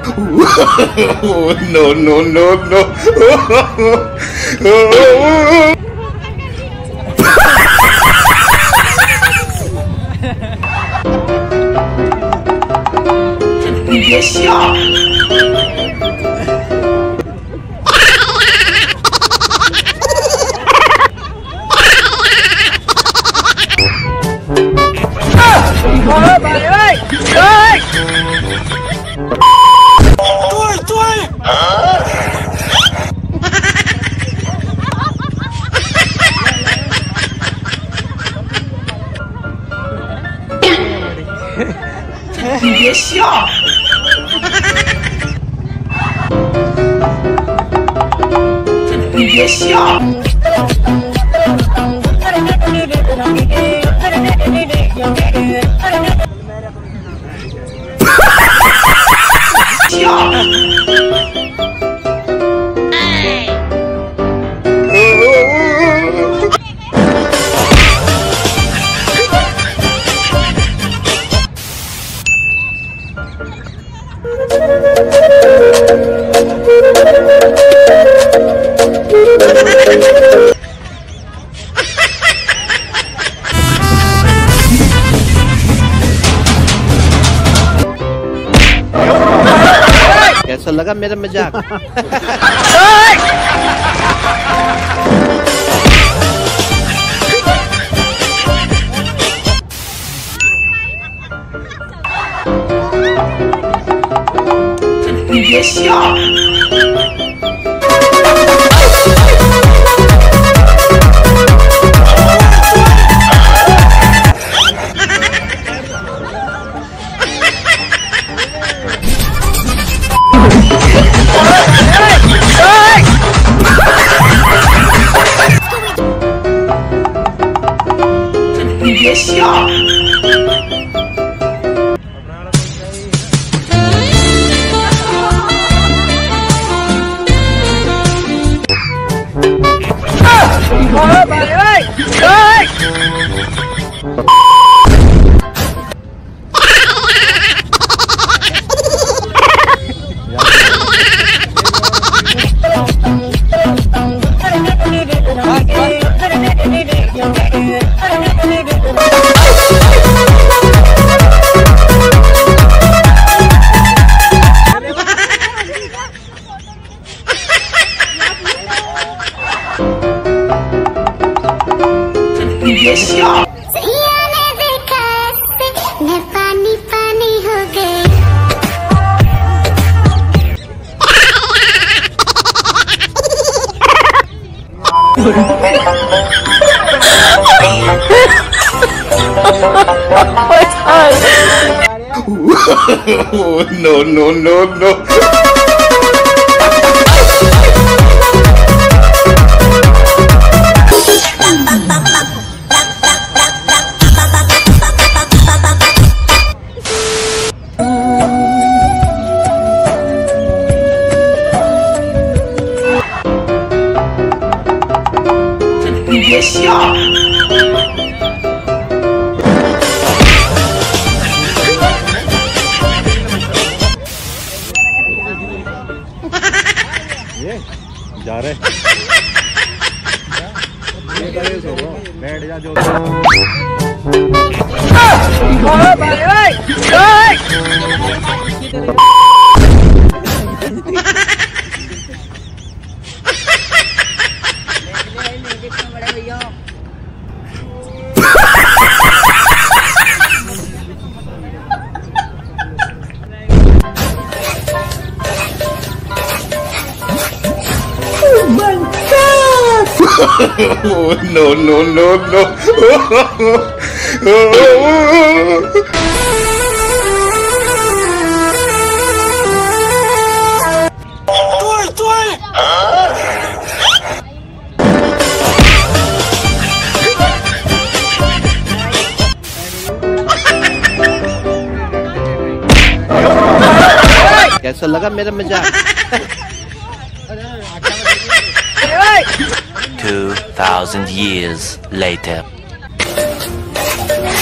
No, no, no, no. 你别笑。你别笑。你别笑。笑。 कैसा लगा मेरा मजाक? 你别笑。你别笑。你别笑。 मैं पानी पानी हो गई। No, no, no, no. 你别笑。 जा रहे बैठ जा जो No, no, no, no. कैसा लगा मेरा मजाक? 2,000 years later.